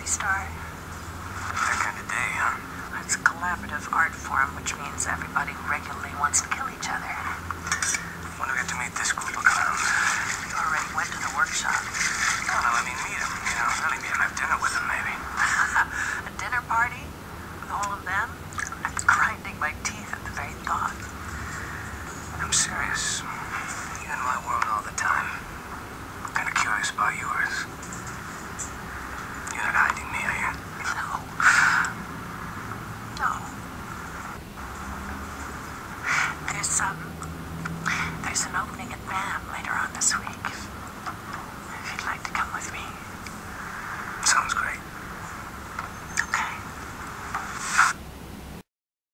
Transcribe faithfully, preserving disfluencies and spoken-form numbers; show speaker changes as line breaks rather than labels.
movie star.
That kind of day, huh?
It's a collaborative art form, which means everybody regularly wants to kill each other.
When do we get to meet this group of clowns?
You already went to the workshop.
No, no, I mean meet them. You know, really meet them. Have dinner with them, maybe.
A dinner party with all of them? I'm grinding my teeth at the very thought.
I'm serious. You're in my world all the time. I'm kind of curious about yours. You're not hiding me, are you?
No. No. There's um, there's an opening at B A M later on this week.